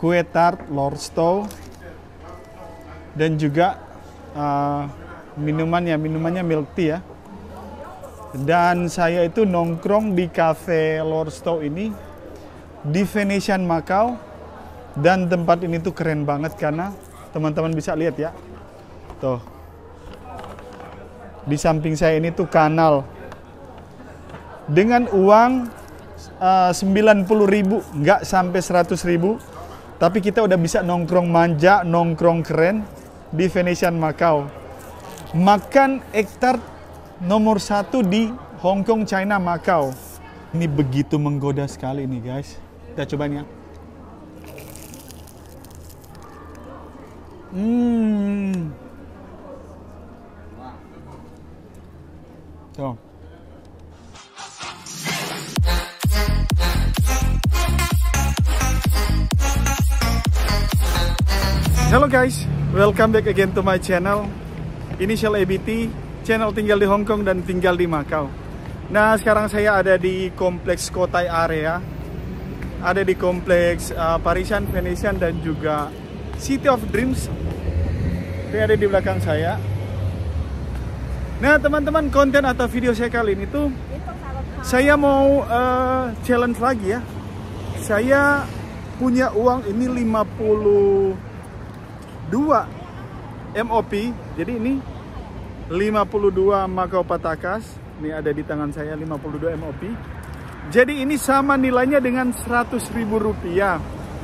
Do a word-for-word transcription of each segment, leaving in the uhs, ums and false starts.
kue tart Lorstow, dan juga uh, minumannya, minumannya milk tea ya. Dan saya itu nongkrong di cafe Lorstow ini di Venetian Macau, dan tempat ini tuh keren banget karena teman-teman bisa lihat ya, tuh di samping saya ini tuh kanal dengan uang uh, sembilan puluh ribu, nggak sampai seratus ribu, tapi kita udah bisa nongkrong manja, nongkrong keren di Venetian Macau. Makan ektar nomor satu di Hong Kong, China, Macau. Ini begitu menggoda sekali nih guys. Kita cobain ya. Hmm. Tuh. Hello guys, welcome back again to my channel. Initial A B T, channel tinggal di Hong Kong dan tinggal di Macau. Nah, sekarang saya ada di kompleks Cotai area. Ada di kompleks uh, Parisian, Venetian, dan juga City of Dreams. Ini ada di belakang saya. Nah, teman-teman, konten atau video saya kali ini tuh saya mau uh, challenge lagi ya. Saya punya uang ini lima puluh dua M O P. Jadi ini lima puluh dua Macau Patakas. Ini ada di tangan saya lima puluh dua M O P. Jadi ini sama nilainya dengan seratus ribu rupiah.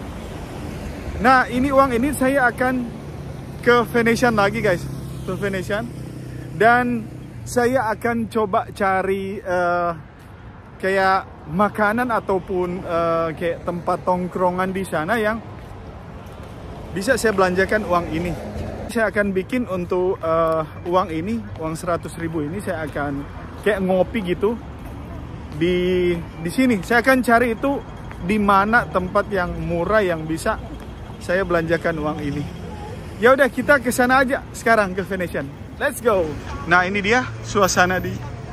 Nah, ini uang ini saya akan ke Venetian lagi guys, ke Venetian, dan saya akan coba cari uh, kayak makanan ataupun uh, kayak tempat tongkrongan di sana yang bisa saya belanjakan uang ini. Saya akan bikin untuk uh, uang ini, uang seratus ribu ini saya akan kayak ngopi gitu di di sini. Saya akan cari itu di mana tempat yang murah yang bisa saya belanjakan uang ini. Ya udah, kita ke sana aja sekarang ke Venetian. Let's go. Nah, ini dia suasana di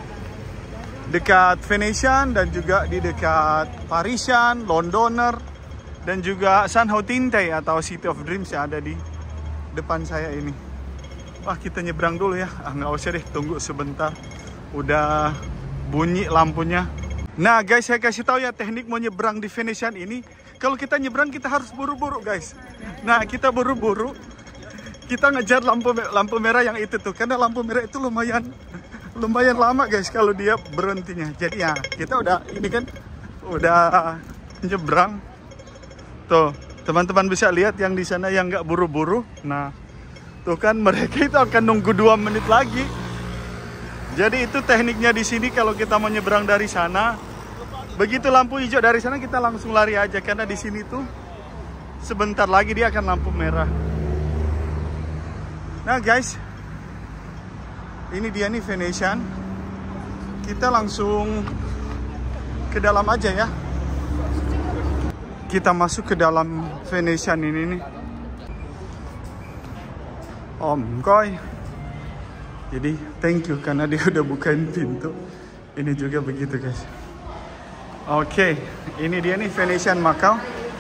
dekat Venetian dan juga di dekat Parisian, Londoner, dan juga San Ho Tinte atau City of Dreams yang ada di depan saya ini. Wah, kita nyebrang dulu ya. Ah, nggak usah deh, tunggu sebentar. Udah bunyi lampunya. Nah guys, saya kasih tahu ya teknik mau nyebrang di Venetian ini. Kalau kita nyebrang kita harus buru-buru guys. Nah, kita buru-buru. Kita ngejar lampu lampu merah yang itu tuh, karena lampu merah itu lumayan lumayan lama guys kalau dia berhentinya. Jadi ya kita udah ini kan udah nyebrang. Tuh, teman-teman bisa lihat yang di sana yang nggak buru-buru. Nah, tuh kan mereka itu akan nunggu dua menit lagi. Jadi itu tekniknya di sini kalau kita mau nyebrang dari sana. Begitu lampu hijau dari sana kita langsung lari aja, karena di sini tuh sebentar lagi dia akan lampu merah. Nah guys, ini dia nih Venetian. Kita langsung ke dalam aja ya. Kita masuk ke dalam Venetian ini nih. Om Koi. Jadi thank you karena dia udah bukain pintu. Ini juga begitu guys. Oke, ini dia nih Venetian Macau.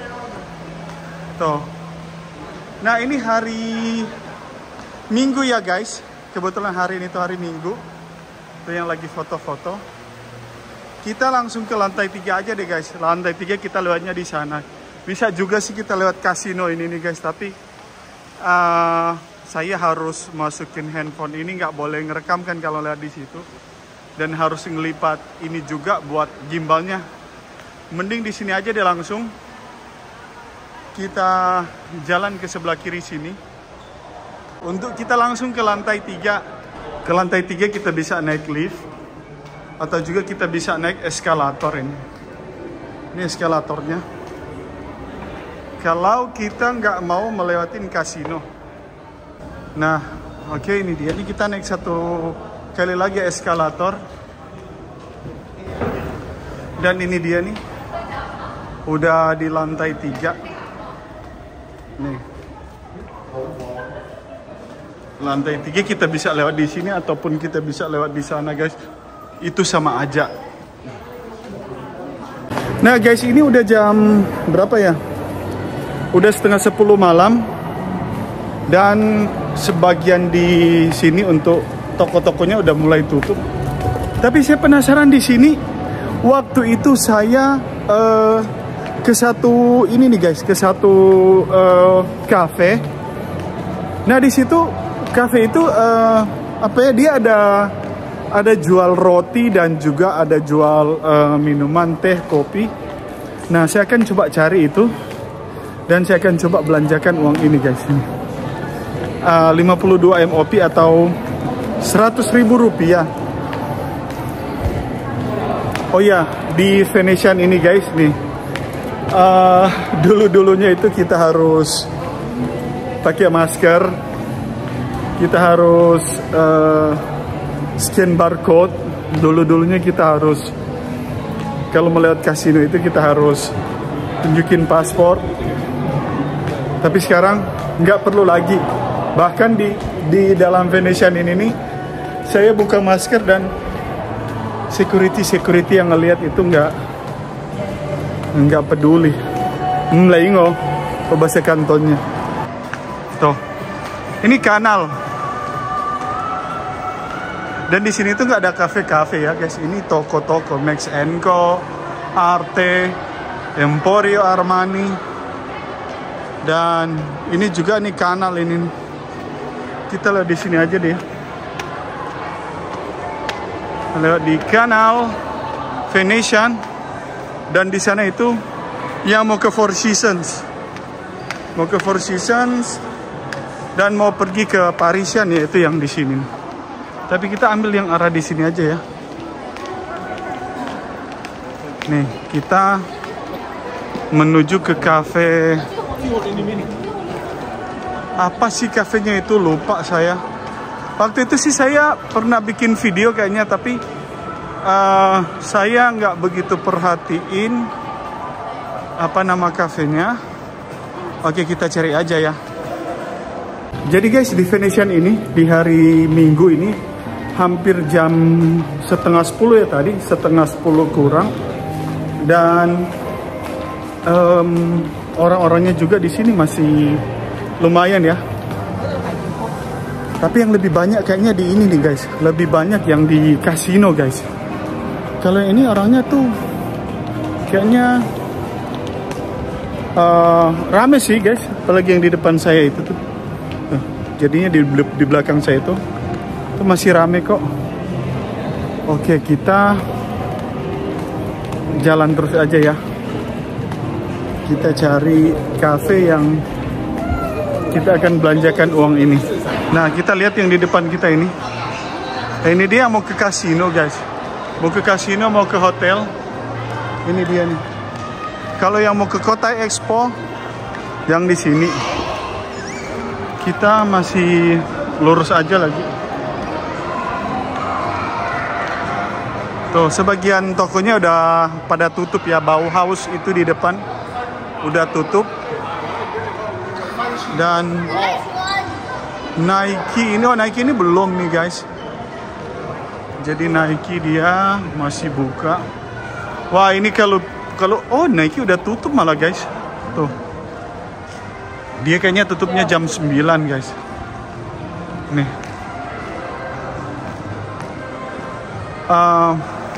Tuh. Nah, ini hari Minggu ya guys. Kebetulan hari ini tuh hari Minggu. Tuh yang lagi foto-foto. Kita langsung ke lantai tiga aja deh guys. Lantai tiga kita lewatnya di sana. Bisa juga sih kita lewat kasino ini nih guys. Tapi uh, saya harus masukin handphone ini, nggak boleh ngerekam kan kalau lihat di situ. Dan harus ngelipat ini juga buat gimbalnya. Mending di sini aja deh langsung. Kita jalan ke sebelah kiri sini. Untuk kita langsung ke lantai tiga. Ke lantai tiga kita bisa naik lift. Atau juga kita bisa naik eskalator ini. Ini eskalatornya. Kalau kita nggak mau melewatin kasino. Nah, oke okay, ini dia. Ini kita naik satu kali lagi eskalator. Dan ini dia nih. Udah di lantai tiga. Nih. Lantai tiga kita bisa lewat di sini ataupun kita bisa lewat di sana guys. Itu sama aja. Nah guys, ini udah jam berapa ya? Udah setengah sepuluh malam. Dan sebagian di sini untuk toko-tokonya udah mulai tutup. Tapi saya penasaran di sini. Waktu itu saya uh, ke satu ini nih guys, ke satu uh, cafe. Nah di situ cafe itu uh, apa ya? Dia ada ada jual roti dan juga ada jual uh, minuman, teh, kopi. Nah saya akan coba cari itu dan saya akan coba belanjakan uang ini guys. Ini uh, lima puluh dua M O P atau seratus ribu rupiah. Oh ya, di Venetian ini guys nih, uh, dulu-dulunya itu kita harus pakai masker, kita harus uh, scan barcode. Dulu-dulunya kita harus, kalau melewat kasino itu kita harus tunjukin paspor. Tapi sekarang nggak perlu lagi. Bahkan di di dalam Venetian ini nih, saya buka masker dan security security yang ngelihat itu nggak nggak peduli. Mlaingo, bahasa kantonnya. Tuh, ini kanal. Dan di sini tuh nggak ada kafe-kafe ya guys. Ini toko-toko Max and Co, Arte, Emporio Armani. Dan ini juga nih kanal ini. Kita lihat di sini aja deh. Lewat di kanal Venetian. Dan di sana itu yang mau ke Four Seasons. Mau ke Four Seasons dan mau pergi ke Parisian, yaitu yang di sini. Tapi kita ambil yang arah di sini aja ya. Nih, kita menuju ke cafe. Apa sih kafenya itu? Lupa saya. Waktu itu sih saya pernah bikin video kayaknya, tapi uh, saya nggak begitu perhatiin apa nama kafenya. Oke, kita cari aja ya. Jadi guys, di Venetian ini di hari Minggu ini hampir jam setengah sepuluh ya tadi, setengah sepuluh kurang. Dan um, orang-orangnya juga di sini masih lumayan ya. Tapi yang lebih banyak kayaknya di ini nih guys, lebih banyak yang di kasino guys. Kalau ini orangnya tuh kayaknya uh, rame sih guys, apalagi yang di depan saya itu tuh. Uh, jadinya di, di belakang saya itu, itu masih rame kok. Oke, kita jalan terus aja ya. Kita cari cafe yang kita akan belanjakan uang ini. Nah, kita lihat yang di depan kita ini. Nah, ini dia mau ke kasino guys. Mau ke kasino, mau ke hotel. Ini dia nih. Kalau yang mau ke Cotai Expo, yang di sini. Kita masih lurus aja lagi. Tuh, sebagian tokonya udah pada tutup ya. Bauhaus itu di depan udah tutup. Dan Nike ini, oh Nike ini belum nih guys. Jadi Nike dia masih buka. Wah, ini kalau kalau oh Nike udah tutup malah guys. Tuh. Dia kayaknya tutupnya jam sembilan guys. Nih. Uh,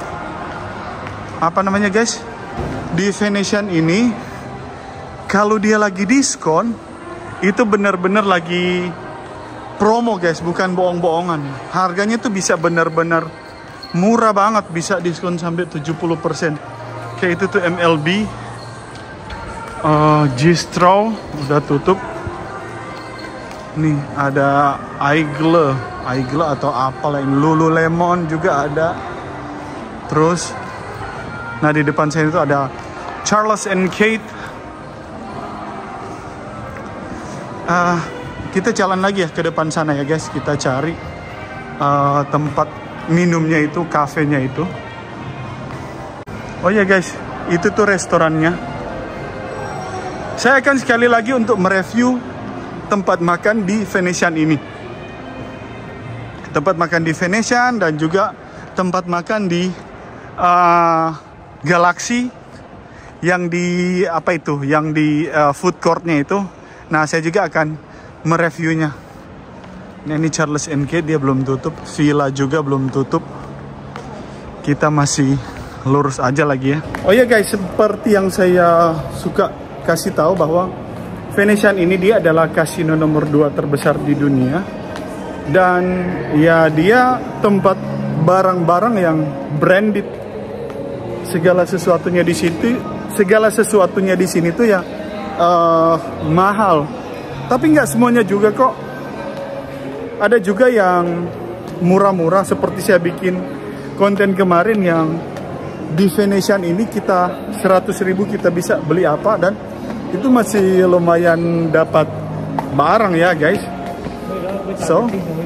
apa namanya guys? Di Venetian ini kalau dia lagi diskon itu benar-benar lagi promo guys, bukan bohong-bohongan. Harganya tuh bisa benar-benar murah banget, bisa diskon sampai tujuh puluh persen. Kayak itu tuh M L B, uh, G-Straw udah tutup. Nih ada Aigle, Aigle atau apa lain, Lululemon juga ada. Terus, nah di depan saya itu ada Charles and Kate. Uh, kita jalan lagi ya ke depan sana ya guys. Kita cari uh, tempat minumnya itu, kafenya itu. Oh ya guys, itu tuh restorannya. Saya akan sekali lagi untuk mereview tempat makan di Venetian ini. Tempat makan di Venetian dan juga tempat makan di uh, Galaxy yang di apa itu, yang di uh, food courtnya itu. Nah, saya juga akan mereviewnya. Nah, ini Charles and Kate, dia belum tutup. Villa juga belum tutup. Kita masih lurus aja lagi ya. Oh ya guys, seperti yang saya suka kasih tahu bahwa Venetian ini dia adalah kasino nomor dua terbesar di dunia. Dan ya dia tempat barang-barang yang branded. Segala sesuatunya di situ, segala sesuatunya di sini tuh ya uh, mahal. Tapi nggak semuanya juga kok. Ada juga yang murah-murah, seperti saya bikin konten kemarin yang di Venetian ini kita seratus ribu kita bisa beli apa, dan itu masih lumayan dapat barang ya guys. So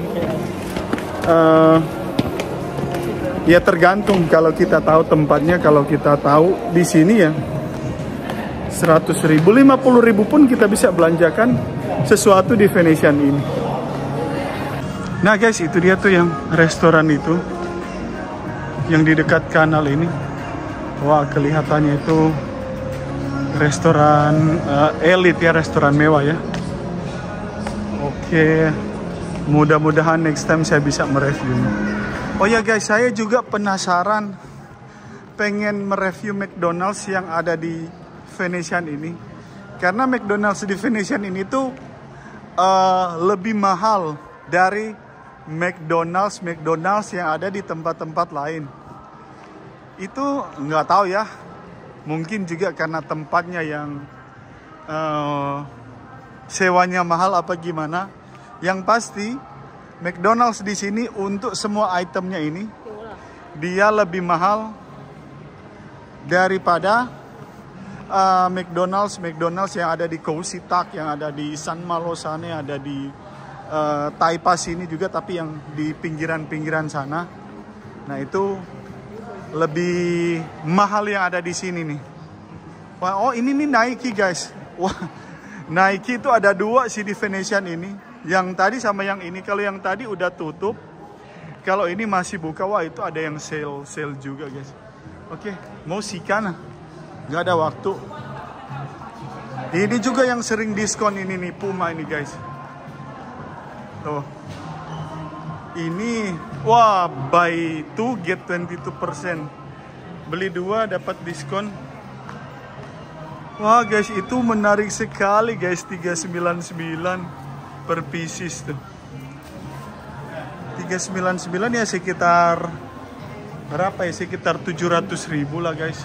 uh, ya tergantung, kalau kita tahu tempatnya, kalau kita tahu di sini ya seratus ribu, lima puluh ribu pun kita bisa belanjakan sesuatu di Venetian ini. Nah guys, itu dia tuh yang restoran itu yang di dekat kanal ini. Wah, kelihatannya itu restoran uh, elit ya, restoran mewah ya. Oke, mudah-mudahan next time saya bisa mereviewnya. Oh ya guys, saya juga penasaran, pengen mereview McDonald's yang ada di Venetian ini. Karena McDonald's di Venetian ini tuh uh, lebih mahal dari McDonald's McDonald's yang ada di tempat-tempat lain. Itu nggak tahu ya, mungkin juga karena tempatnya yang uh, sewanya mahal apa gimana. Yang pasti McDonald's di sini untuk semua itemnya ini dia lebih mahal daripada uh, McDonald's McDonald's yang ada di Khao Si Tak, yang ada di San Malo sana, yang ada di uh, Taipa sini juga, tapi yang di pinggiran-pinggiran sana. Nah, itu lebih mahal yang ada di sini nih. Wah, oh ini nih Nike guys. Wah, Nike itu ada dua sih di Venetian ini. Yang tadi sama yang ini. Kalau yang tadi udah tutup, kalau ini masih buka. Wah, itu ada yang sale sale juga guys. Oke, mau sikan, nggak ada waktu. Ini juga yang sering diskon ini nih, Puma ini guys. Tuh, ini wah, buy two get twenty-two percent. Beli dua dapat diskon. Wah guys, itu menarik sekali guys. Tiga sembilan sembilan per pieces tuh. Tiga sembilan sembilan ya sekitar berapa ya, sekitar tujuh ratus ribu lah guys.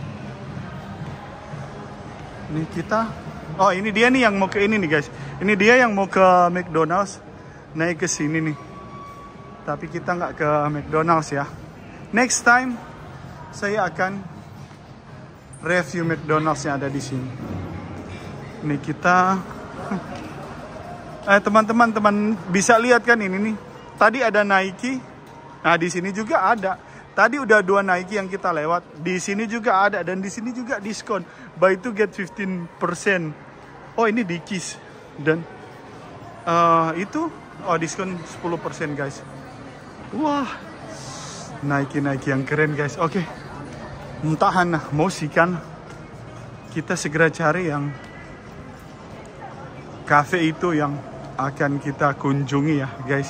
Ini kita, oh ini dia nih yang mau ke ini nih guys. Ini dia yang mau ke McDonald's, naik ke sini nih. Tapi kita nggak ke McDonald's ya. Next time saya akan review McDonald's yang ada di sini. Ini kita, eh teman-teman, teman bisa lihat kan ini nih. Tadi ada Nike. Nah, di sini juga ada. Tadi udah dua Nike yang kita lewat. Di sini juga ada, dan di sini juga diskon. Buy two get fifteen percent. Oh, ini Dickies. Dan uh, itu oh diskon sepuluh persen guys. Wah. Nike-Nike yang keren guys. Oke. Okay. Mentahan mau sih kan. Kita segera cari yang cafe itu yang akan kita kunjungi ya guys.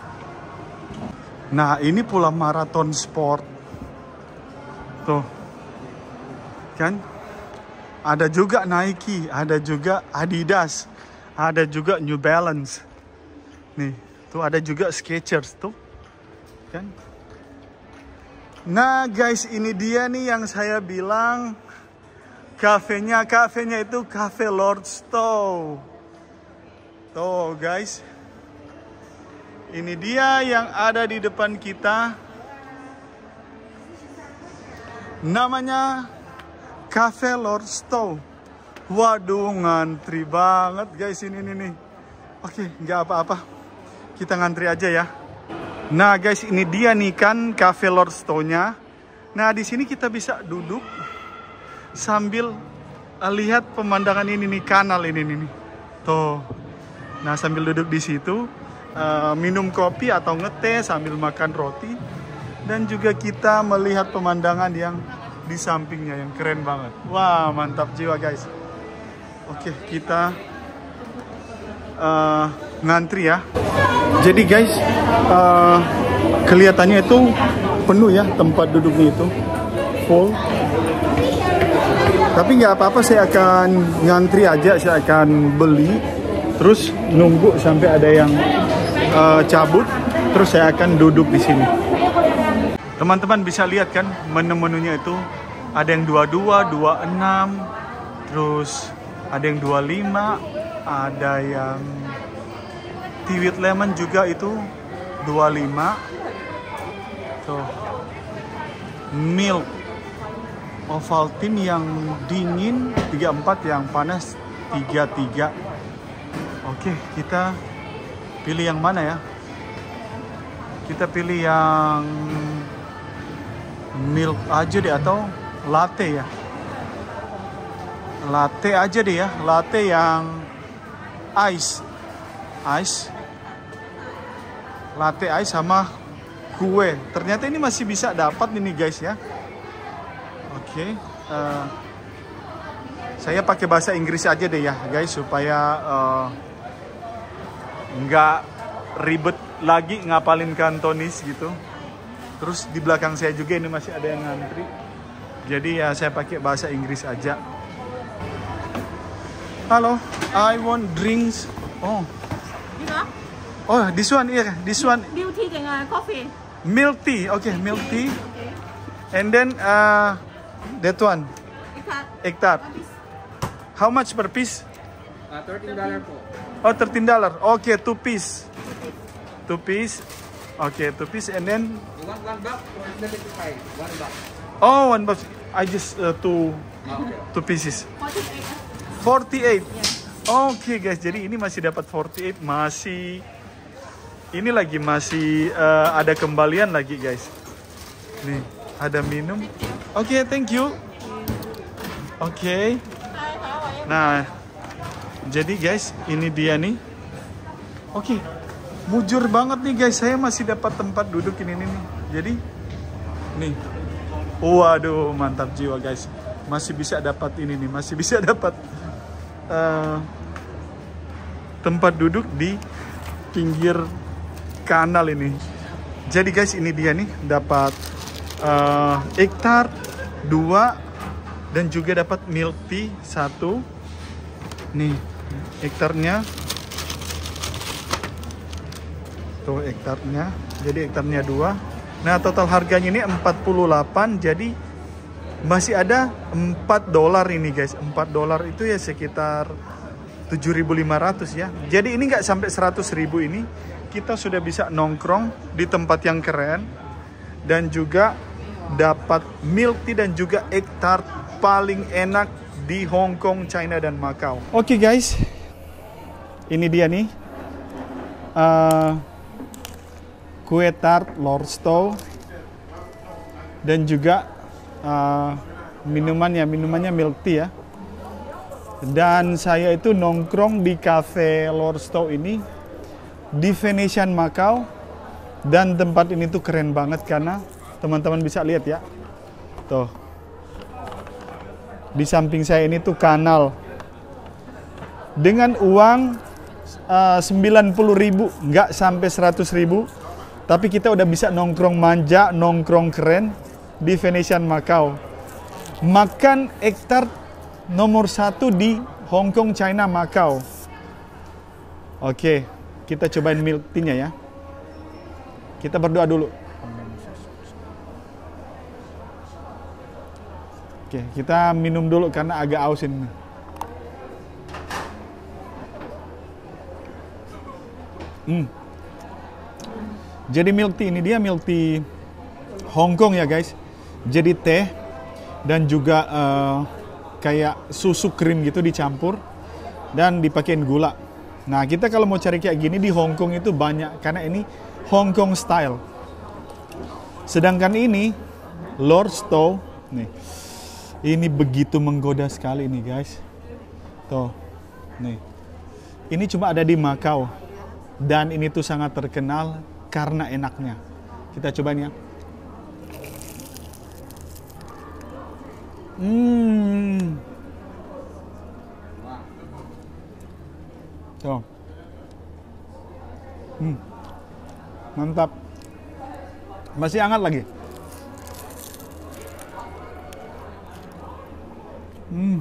Nah, ini pula Marathon Sport. Tuh. Kan? Ada juga Nike, ada juga Adidas, ada juga New Balance. Nih, tuh ada juga Skechers tuh. Kan? Nah, guys, ini dia nih yang saya bilang kafenya, kafenya itu Cafe Lord Stowe. Tuh, guys. Ini dia yang ada di depan kita. Namanya Cafe Lord Stowe. Waduh, ngantri banget guys ini nih. nih. Oke, nggak apa-apa. Kita ngantri aja ya. Nah guys, ini dia nih kan Cafe Lord Stowe-nya. Nah, di sini kita bisa duduk sambil lihat pemandangan ini nih, kanal ini nih. Tuh. Nah, sambil duduk di situ, Uh, minum kopi atau ngeteh sambil makan roti, dan juga kita melihat pemandangan yang di sampingnya yang keren banget. Wah, mantap jiwa guys. Oke, kita uh, ngantri ya. Jadi guys, uh, kelihatannya itu penuh ya tempat duduknya itu, full. Tapi nggak apa-apa, saya akan ngantri aja, saya akan beli, terus nunggu sampai ada yang uh, cabut, terus saya akan duduk di sini. Teman-teman bisa lihat kan menu-menunya itu ada yang dua puluh dua, dua puluh enam, terus ada yang dua puluh lima, ada yang tea with lemon juga itu dua puluh lima. Tuh. Milk Ovaltine yang dingin tiga puluh empat, yang panas tiga puluh tiga. Oke, kita pilih yang mana ya? Kita pilih yang milk aja deh, atau latte ya. Latte aja deh ya, latte yang ice. Ice. Latte ice sama kue. Ternyata ini masih bisa dapat ini guys ya. Oke, okay. uh, saya pakai bahasa Inggris aja deh ya guys, supaya uh, nggak ribet lagi ngapalin kantonis gitu. Terus di belakang saya juga ini masih ada yang ngantri, jadi ya saya pakai bahasa Inggris aja. Halo, I want drinks. Oh, oh this one here, this one. Milk tea dengan coffee. Milk tea, oke, okay, milk tea. And then uh, that one, egg tart. How much per piece? Uh, thirteen dollars po. Oh, thirteen dollars. Okay, two piece. Two piece. Okay, two piece. And then? You want one box or seventy-five? One box. Oh, one box. I just uh, two, Okay. two pieces. forty-eight. forty-eight. Yes. Oke okay, guys, jadi ini masih dapat forty-eight, masih ini lagi masih uh, ada kembalian lagi guys. Nih, ada minum. Oke, okay, thank you. Oke. Okay. Nah, jadi guys, ini dia nih. Oke. Okay. Mujur banget nih guys, saya masih dapat tempat duduk ini nih. Jadi nih. Waduh, mantap jiwa guys. Masih bisa dapat ini nih, masih bisa dapat uh, tempat duduk di pinggir kanal ini. Jadi guys, ini dia nih, dapat uh, egg tart dua dan juga dapat milk tea satu. Nih, egg tartnya. Tuh egg tartnya. Jadi egg tartnya dua. Nah, total harganya ini empat puluh delapan, jadi masih ada empat dolar ini guys. empat dolar itu ya sekitar tujuh ribu lima ratus ya. Jadi ini nggak sampai seratus ribu ini. Kita sudah bisa nongkrong di tempat yang keren. Dan juga dapat milk tea dan juga egg tart paling enak di Hong Kong, China, dan Macau. Oke okay guys. Ini dia nih. Uh, kue tart Lorstow. Dan juga uh, minumannya, minumannya milk tea ya. Dan saya itu nongkrong di cafe Lorstow ini di Venetian Macau. Dan tempat ini tuh keren banget karena teman-teman bisa lihat ya. Tuh. Di samping saya ini tuh kanal. Dengan uang uh, sembilan puluh ribu, nggak sampai seratus ribu. Tapi kita udah bisa nongkrong manja, nongkrong keren di Venetian Macau. Makan egg tart nomor satu di Hong Kong, China, Macau. Oke, kita cobain milk tea-nya ya. Kita berdoa dulu. Oke, kita minum dulu karena agak aus ini. Hmm. Jadi milk tea ini dia milk tea Hong Kong ya guys. Jadi teh dan juga uh, kayak susu krim gitu dicampur dan dipakein gula. Nah, kita kalau mau cari kayak gini di Hong Kong itu banyak karena ini Hong Kong style. Sedangkan ini Lorstow nih. Ini begitu menggoda sekali nih guys. Tuh. Nih. Ini cuma ada di Macau dan ini tuh sangat terkenal karena enaknya. Kita cobain ya. Hmm. Tuh. Hmm. Mantap. Masih hangat lagi. Hmm.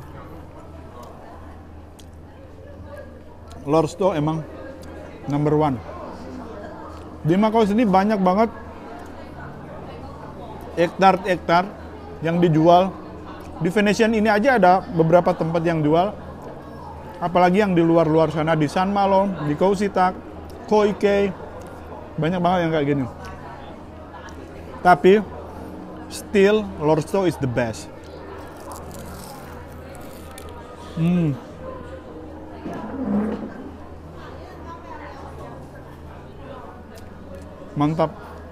Lorsto emang number one. Di Macau sini banyak banget hektar-hektar yang dijual. Di Venetian ini aja ada beberapa tempat yang jual. Apalagi yang di luar-luar sana, di San Malo, di Khao Si Tak, Koi Kei. Banyak banget yang kayak gini. Tapi still Lorsto is the best. Hmm. Mantap.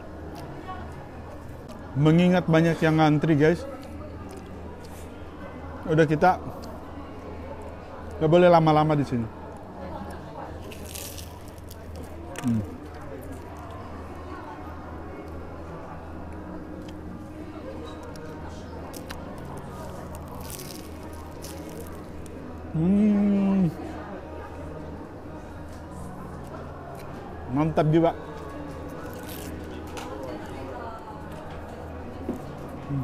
Mengingat banyak yang ngantri, guys. Udah kita nggak boleh lama-lama di sini. Hmm. Hmm. Mantap juga. Hmm.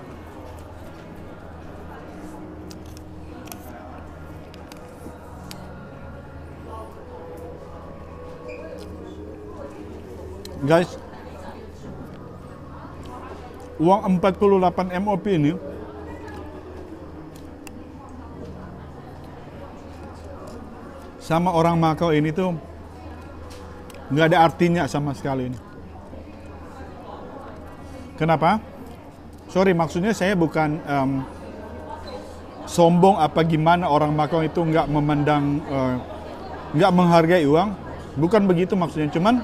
Guys, uang empat puluh delapan M O P ini sama orang Macau ini tuh nggak ada artinya sama sekali ini. Kenapa? Sorry, maksudnya saya bukan um, sombong apa gimana orang Macau itu nggak memandang, uh, nggak menghargai uang. Bukan begitu maksudnya, cuman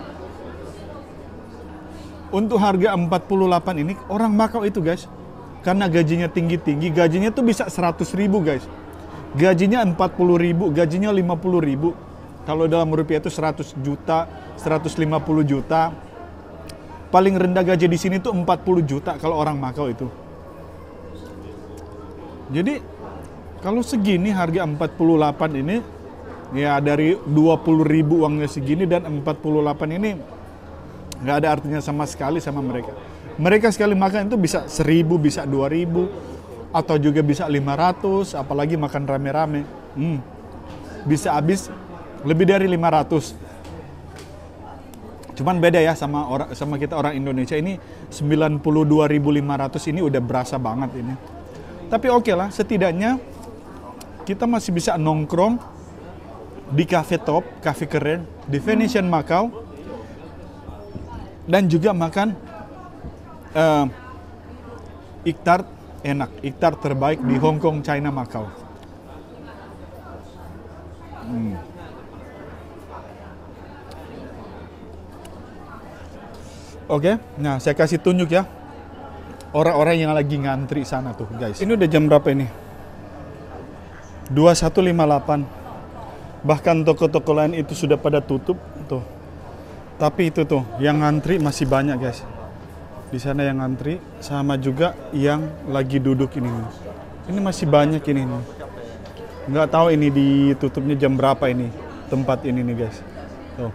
untuk harga empat puluh delapan ini, orang Macau itu guys, karena gajinya tinggi-tinggi, gajinya tuh bisa seratus ribu guys. Gajinya empat puluh ribu, gajinya lima puluh ribu. Kalau dalam rupiah itu seratus juta, seratus lima puluh juta. Paling rendah gaji di sini tuh empat puluh juta kalau orang Macau itu. Jadi, kalau segini harga empat puluh delapan ini, ya dari dua puluh ribu uangnya segini dan empat puluh delapan ini, nggak ada artinya sama sekali sama mereka. Mereka sekali makan itu bisa seribu, bisa dua ribu, atau juga bisa lima ratus, apalagi makan rame-rame. Hmm. Bisa habis lebih dari lima ratus. Cuman beda ya sama orang, sama kita orang Indonesia ini sembilan puluh dua ribu lima ratus ini udah berasa banget ini. Tapi oke okay lah, setidaknya kita masih bisa nongkrong di cafe top, cafe keren di Venetian Macau. Dan juga makan uh, iktar enak, iktar terbaik di Hong Kong, China, Macau. Hmm. Oke, okay. Nah saya kasih tunjuk ya orang-orang yang lagi ngantri sana tuh guys. Ini udah jam berapa ini? dua puluh satu lima puluh delapan. Bahkan toko-toko lain itu sudah pada tutup tuh. Tapi itu tuh, yang ngantri masih banyak guys. Di sana yang ngantri, sama juga yang lagi duduk ini. Ini masih banyak ini. Nggak tahu ini ditutupnya jam berapa ini, tempat ini nih guys. Tuh.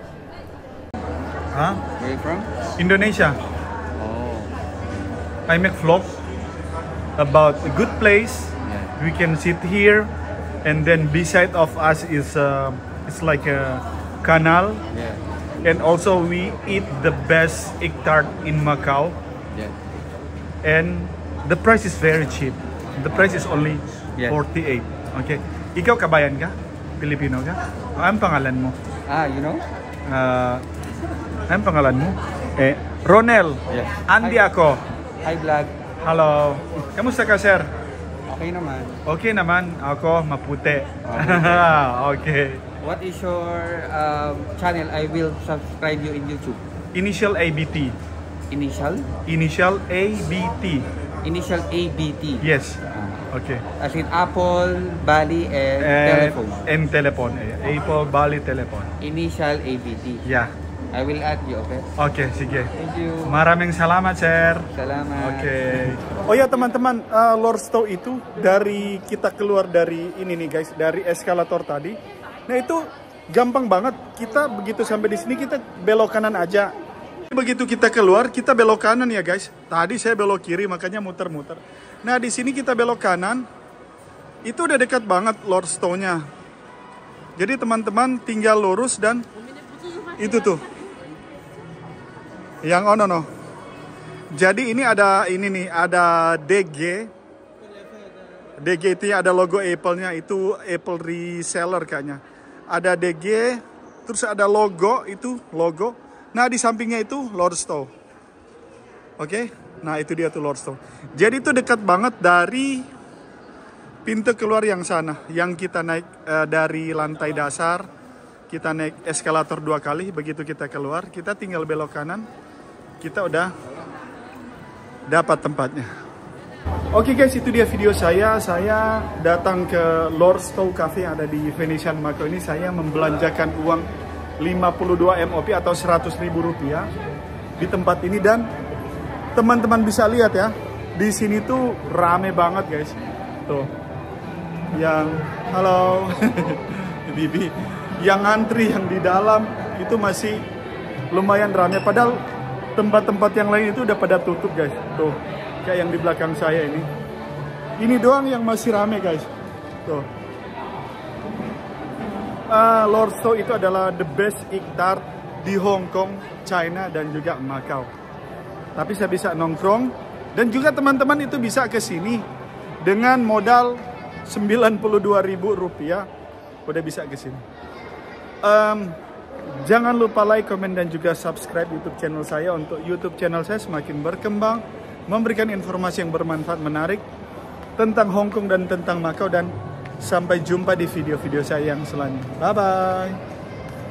Hah? Where you from? Indonesia. Oh. I make vlog about a good place. Yeah. We can sit here, and then beside of us is uh, it's like a canal. Yeah. And also we eat the best egg tart in Macau. Yeah. And the price is very cheap. The price is only Yeah. forty-eight. Okay. Ikaw kabayan ka? Pilipino ka? Ang pangalan mo? Ah, you know? Uh, ang pangalan mo? Eh, Ronel. Yes. Andy Hi. ako. Hi, vlog. Hello. Kamusta ka, sir? Okay naman. Okay naman. Ako, maputi. Okay. What is your um, channel? I will subscribe you in YouTube. Initial A B T. Initial? Initial A B T. Initial A B T. Yes. Ah. Okay. As in Apple, Bali, and And telephone. And telephone. eh. Apple, Bali, telephone. Initial A B T. Yeah. I will add you, okay? Oke, sige. Thank you. Maraming salamat, sir. Salamat. Oke. Oh ya teman-teman, uh, Lord Stow itu dari kita keluar dari ini nih guys, dari eskalator tadi. Nah itu gampang banget. Kita begitu sampai di sini kita belok kanan aja. Begitu kita keluar, kita belok kanan ya guys. Tadi saya belok kiri, makanya muter-muter. Nah di sini kita belok kanan. Itu udah dekat banget Lord Stow-nya. Jadi teman-teman tinggal lurus dan itu tuh. Yang oh no no. Jadi ini ada ini nih, ada D G. D G itu ya, ada logo Apple-nya, itu Apple reseller kayaknya. Ada D G, terus ada logo, itu logo. Nah di sampingnya itu Lord Stow. Oke, nah itu dia tuh Lord Stow. Jadi itu dekat banget dari pintu keluar yang sana, yang kita naik uh, dari lantai dasar, kita naik eskalator dua kali, begitu kita keluar, kita tinggal belok kanan, kita udah dapat tempatnya. Oke guys, itu dia video saya. Saya datang ke Lord Stow Cafe yang ada di Venetian Macao ini. Saya membelanjakan uang lima puluh dua M O P atau seratus ribu rupiah di tempat ini, dan teman-teman bisa lihat ya, di sini tuh rame banget guys. Tuh, yang halo Bibi, yang antri yang di dalam itu masih lumayan rame. Padahal tempat-tempat yang lain itu udah pada tutup guys. Tuh, kayak yang di belakang saya ini. Ini doang yang masih rame guys. Tuh. Uh, Lord Stow itu adalah the best egg tart di Hong Kong, China, dan juga Macau. Tapi saya bisa nongkrong, dan juga teman-teman itu bisa ke sini dengan modal sembilan puluh dua ribu rupiah udah bisa ke sini. Um, jangan lupa like, komen, dan juga subscribe YouTube channel saya untuk YouTube channel saya semakin berkembang, memberikan informasi yang bermanfaat, menarik tentang Hong Kong dan tentang Macau. Dan sampai jumpa di video-video saya yang selanjutnya. Bye-bye.